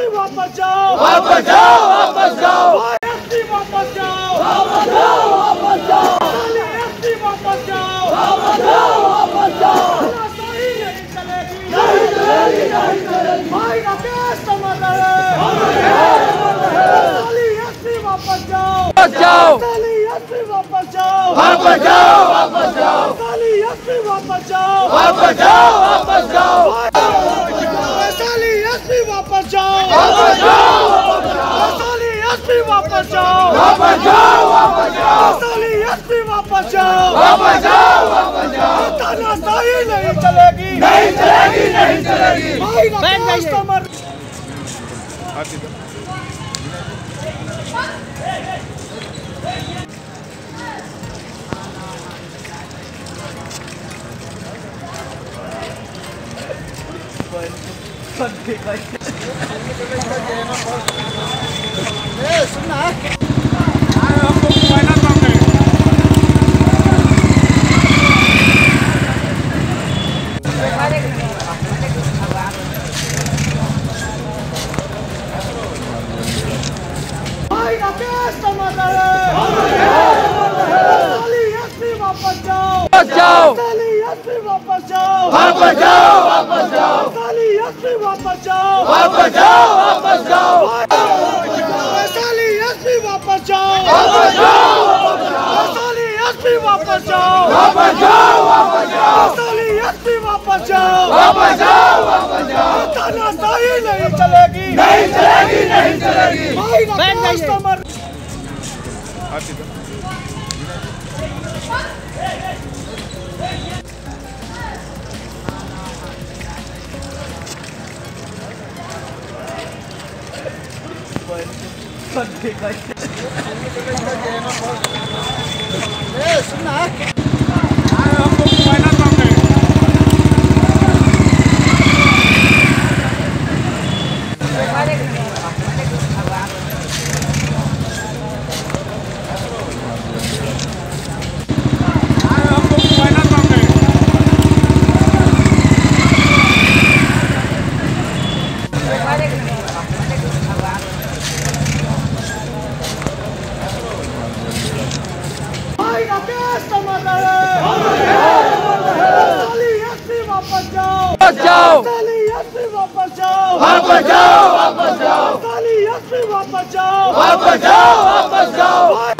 वापस जाओ, वापस जाओ, वापस जाओ, एसपी वापस जाओ, वापस जाओ, वापस जाओ, एसपी वापस जाओ, वापस जाओ, वापस जाओ। सही नहीं चलेगी, नहीं चलेगी, नहीं चलेगी। भाई राकेश समर रहे, एसपी वापस जाओ, वापस जाओ, एसपी वापस जाओ, वापस जाओ, वापस जाओ, एसपी वापस जाओ, वापस जाओ, वापस जाओ, एसपी वापस जाओ, वापस जाओ, एसपी वापस जाओ, वापस जाओ, वापस जाओ, एसपी वापस जाओ, वापस जाओ, वापस जाओ। तानाशाही नहीं चलेगी, नहीं चलेगी, नहीं चलेगी। भाई राकेश समर भाई राकेश समर रहे, एसपी वापस जाओ, वापस जाओ, एसपी वापस जाओ, वापस जाओ, वापस जाओ, एसपी वापस जाओ, वापस जाओ, वापस जाओ, एसपी वापस जाओ, वापस जाओ, एसपी वापस जाओ, वापस जाओ, वापस जाओ, एसपी वापस जाओ, वापस जाओ, वापस जाओ। तानाशाही नहीं चलेगी, नहीं चलेगी, नहीं चलेगी। भाई राकेश समर भाई राकेश समर रहे, एसपी वापस जाओ, वापस जाओ, एसपी वापस जाओ, वापस जाओ, वापस जाओ, एसपी वापस जाओ, वापस जाओ, वापस जाओ।